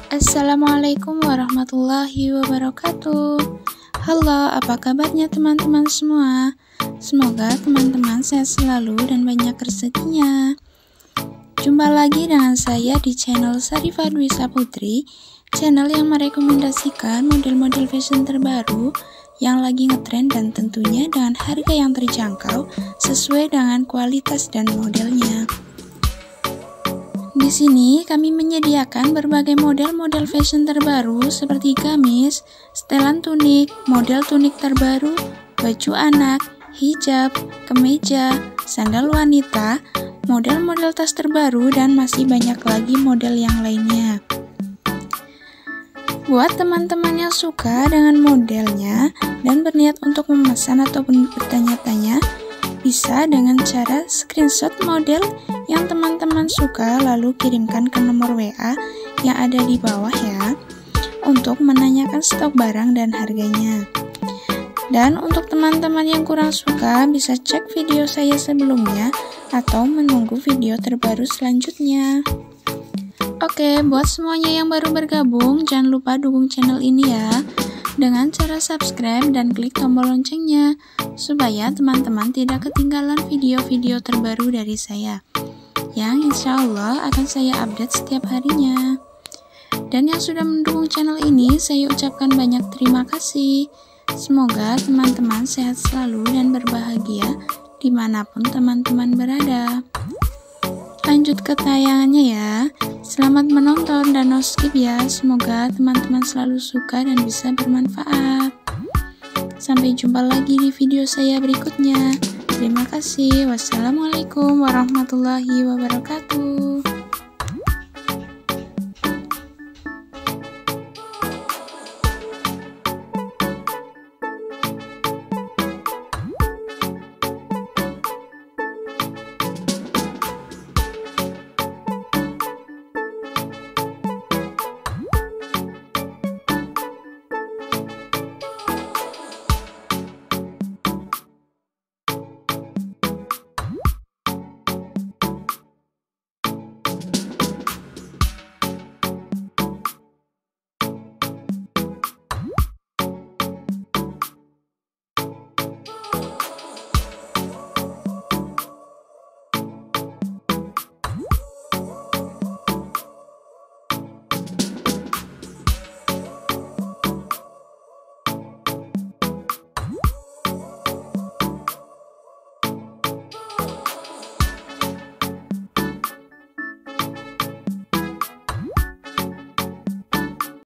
Assalamualaikum warahmatullahi wabarakatuh. Halo, apa kabarnya teman-teman semua? Semoga teman-teman sehat selalu dan banyak rezekinya. Jumpa lagi dengan saya di channel Sarifah Dwi Saputri, channel yang merekomendasikan model-model fashion terbaru yang lagi ngetren dan tentunya dengan harga yang terjangkau sesuai dengan kualitas dan modelnya. Di sini kami menyediakan berbagai model-model fashion terbaru seperti gamis, setelan tunik, model tunik terbaru, baju anak, hijab, kemeja, sandal wanita, model-model tas terbaru, dan masih banyak lagi model yang lainnya. Buat teman-teman yang suka dengan modelnya dan berniat untuk memesan ataupun bertanya-tanya, bisa dengan cara screenshot model yang teman-teman suka lalu kirimkan ke nomor WA yang ada di bawah ya, untuk menanyakan stok barang dan harganya. Dan untuk teman-teman yang kurang suka bisa cek video saya sebelumnya atau menunggu video terbaru selanjutnya. Oke, buat semuanya yang baru bergabung, jangan lupa dukung channel ini ya dengan cara subscribe dan klik tombol loncengnya supaya teman-teman tidak ketinggalan video-video terbaru dari saya yang insya Allah akan saya update setiap harinya. Dan yang sudah mendukung channel ini, saya ucapkan banyak terima kasih. Semoga teman-teman sehat selalu dan berbahagia dimanapun teman-teman berada. Lanjut ke tayangannya ya. Selamat menonton dan no skip ya. Semoga teman-teman selalu suka dan bisa bermanfaat. Sampai jumpa lagi di video saya berikutnya. Terima kasih. Wassalamualaikum warahmatullahi wabarakatuh.